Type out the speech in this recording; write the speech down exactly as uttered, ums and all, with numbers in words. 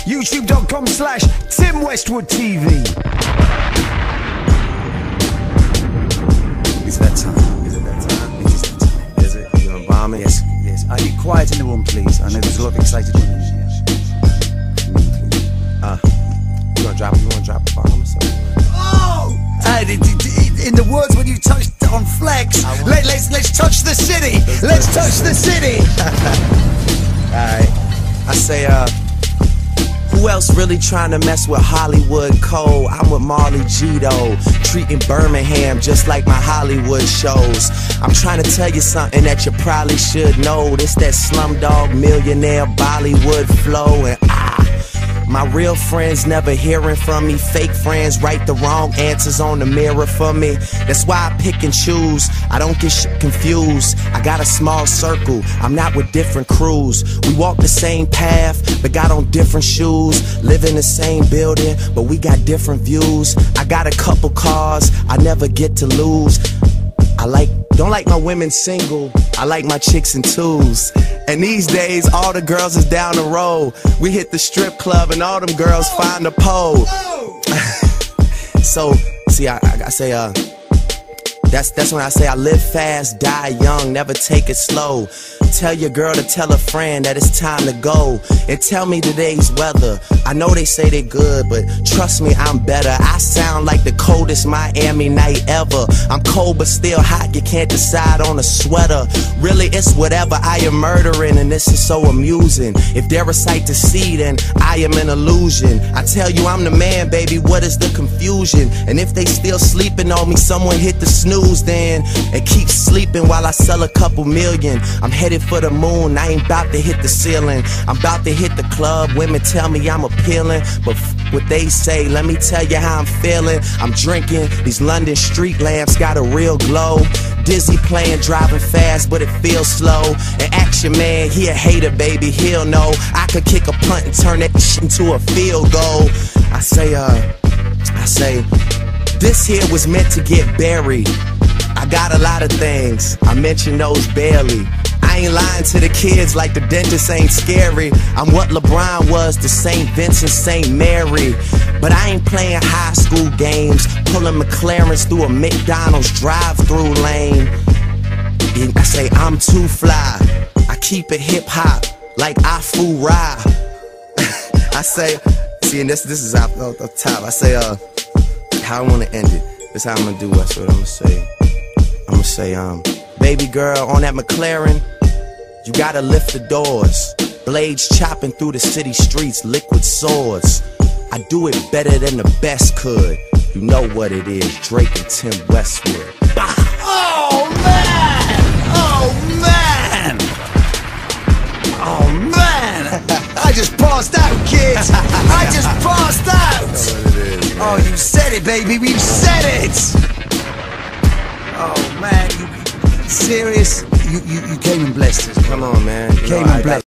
YouTube dot com slash Tim Westwood T V. Is that time? Is it that time? It is that time. Is it? You gonna bomb it? Yes, yes. Are you quiet in the room, please? I know there's a lot of excited women in here. Uh, you gonna drop? You wanna drop a bomb or something? Oh! Uh, in the words when you touched on Flex, let, let's let's touch the city. Let's, let's touch the city. Alright. I say, uh, who else really trying to mess with Hollywood Cole? I'm with Marley Gito, treating Birmingham just like my Hollywood shows. I'm trying to tell you something that you probably should know. This that Slumdog Millionaire Bollywood flow, and ah, my real friends never hearing from me. Fake friends write the wrong answers on the mirror for me. That's why I pick and choose. I don't get shit confused. I got a small circle. I'm not with different crews. We walk the same path, but got on different shoes. Live in the same building, but we got different views. I got a couple cars I never get to lose. I like, don't like my women single, I like my chicks in twos. And these days, all the girls is down the road. We hit the strip club and all them girls find a pole. So, see, I, I, I say, uh, that's, that's when I say I live fast, die young, never take it slow. Tell your girl to tell a friend that it's time to go. And tell me today's weather. I know they say they good, but trust me, I'm better. I sound like the coldest Miami night ever. I'm cold but still hot, you can't decide on a sweater. Really, it's whatever, I am murdering, and this is so amusing. If they're a sight to see, then I am an illusion. I tell you I'm the man, baby, what is the confusion? And if they still sleeping on me, someone hit the snooze then, and keep sleeping while I sell a couple million. I'm headed for the moon, I ain't about to hit the ceiling. I'm about to hit the club, women tell me I'm appealing, but f what they say, let me tell you how I'm feeling. I'm drinking, these London street lamps got a real glow. Dizzy playing, driving fast, but it feels slow. And Action Man, he a hater, baby, he'll know. I could kick a punt and turn that shit into a field goal. I say, uh, I say, this here was meant to get buried. I got a lot of things, I mention those barely. I ain't lying to the kids like the dentist ain't scary. I'm what LeBron was to Saint Vincent, Saint Mary. But I ain't playing high school games, pulling McLarens through a McDonald's drive-through lane. And I say I'm too fly, I keep it hip-hop like Afu Ra. I say, see, and this, this is off the top. I say, uh, how I wanna end it. This how I'm gonna do it. That's what I'm gonna say. I'm gonna say, um, baby girl on that McLaren, you gotta lift the doors. Blades chopping through the city streets, liquid swords. I do it better than the best could. You know what it is, Drake and Tim Westwood. Bah! Oh man! Oh man! Oh man! I just passed out, kids! I just passed out! You know what it is, man. Oh, you said it, baby, we've said it! Oh man, you serious? You, you, you came and blessed us. Come on, man. You Came know, and I blessed.